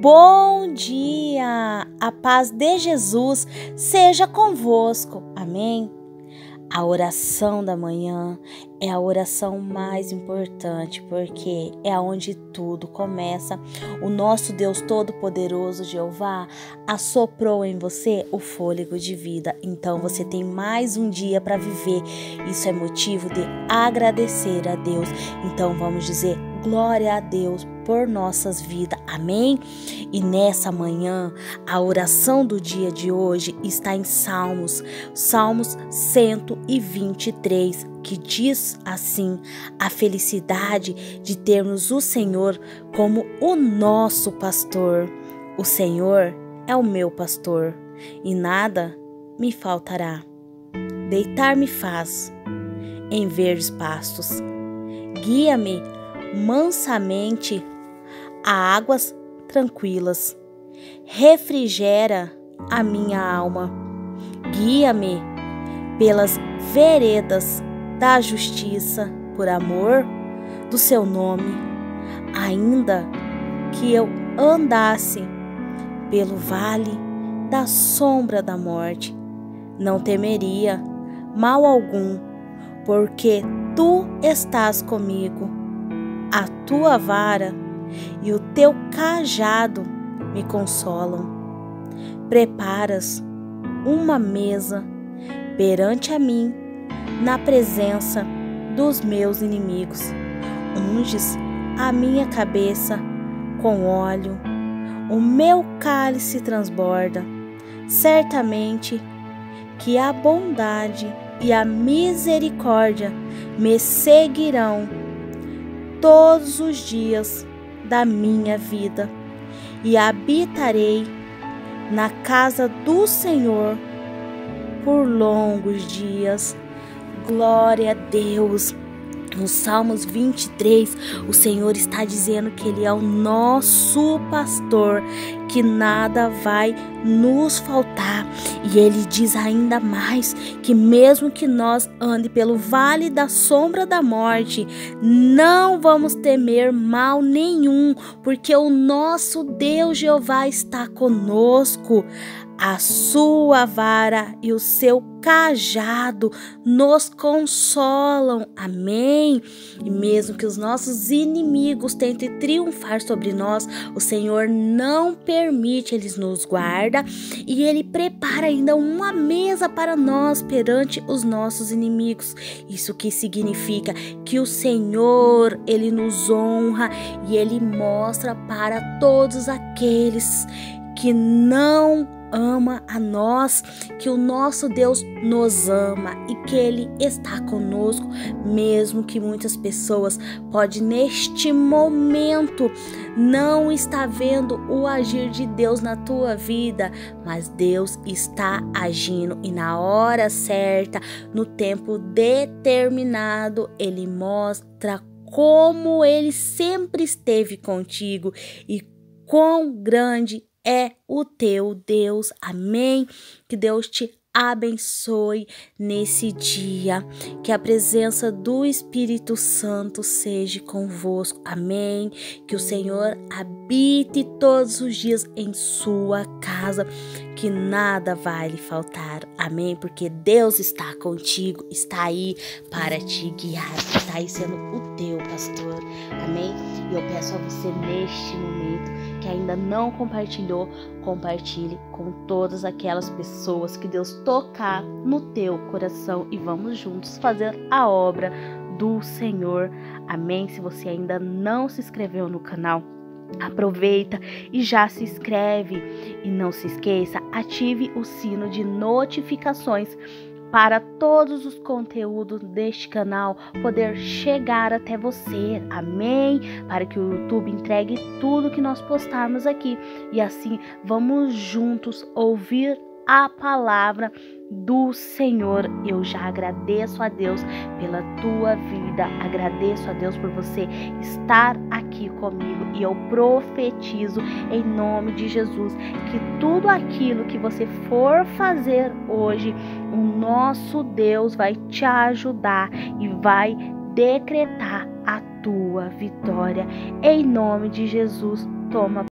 Bom dia! A paz de Jesus seja convosco. Amém? A oração da manhã é a oração mais importante, porque é onde tudo começa. O nosso Deus Todo-Poderoso, Jeová, assoprou em você o fôlego de vida. Então você tem mais um dia para viver. Isso é motivo de agradecer a Deus. Então vamos dizer glória a Deus por nossas vidas. Amém? E nessa manhã, a oração do dia de hoje está em Salmos 123, que diz assim: a felicidade de termos o Senhor como o nosso pastor. O Senhor é o meu pastor e nada me faltará. Deitar-me faz em verdes pastos. Guia-me mansamente a águas tranquilas. Refrigera a minha alma. Guia-me pelas veredas da justiça, por amor do seu nome. Ainda que eu andasse pelo vale da sombra da morte, não temeria mal algum, porque tu estás comigo. A tua vara e o teu cajado me consolam. Preparas uma mesa perante a mim, na presença dos meus inimigos. Unges a minha cabeça com óleo, o meu cálice transborda. Certamente que a bondade e a misericórdia me seguirão todos os dias da minha vida, e habitarei na casa do Senhor por longos dias. Glória a Deus. No Salmos 23, o Senhor está dizendo que Ele é o nosso pastor, que nada vai nos faltar. E Ele diz ainda mais que mesmo que nós ande pelo vale da sombra da morte, não vamos temer mal nenhum, porque o nosso Deus Jeová está conosco. A sua vara e o seu cajado nos consolam. Amém? E mesmo que os nossos inimigos tentem triunfar sobre nós, o Senhor não permite, Ele nos guarda e Ele prepara ainda uma mesa para nós perante os nossos inimigos. Isso que significa que o Senhor, Ele nos honra e Ele mostra para todos aqueles que não ama a nós, que o nosso Deus nos ama e que Ele está conosco, mesmo que muitas pessoas podem neste momento não estar vendo o agir de Deus na tua vida, mas Deus está agindo e na hora certa, no tempo determinado, Ele mostra como Ele sempre esteve contigo e quão grande é o teu Deus. Amém? Que Deus te abençoe nesse dia. Que a presença do Espírito Santo seja convosco. Amém? Que o Senhor habite todos os dias em sua casa. Que nada vai lhe faltar. Amém? Porque Deus está contigo, está aí para te guiar, está aí sendo o teu pastor. Amém? E eu peço a você neste momento que ainda não compartilhou, compartilhe com todas aquelas pessoas que Deus tocar no teu coração e vamos juntos fazer a obra do Senhor. Amém? Se você ainda não se inscreveu no canal, aproveita e já se inscreve e não se esqueça, ative o sino de notificações para todos os conteúdos deste canal poder chegar até você. Amém? Para que o YouTube entregue tudo que nós postarmos aqui e assim vamos juntos ouvir a palavra do Senhor. Eu já agradeço a Deus pela tua vida, agradeço a Deus por você estar aqui comigo e eu profetizo em nome de Jesus que tudo aquilo que você for fazer hoje, o nosso Deus vai te ajudar e vai decretar a tua vitória. Em nome de Jesus, toma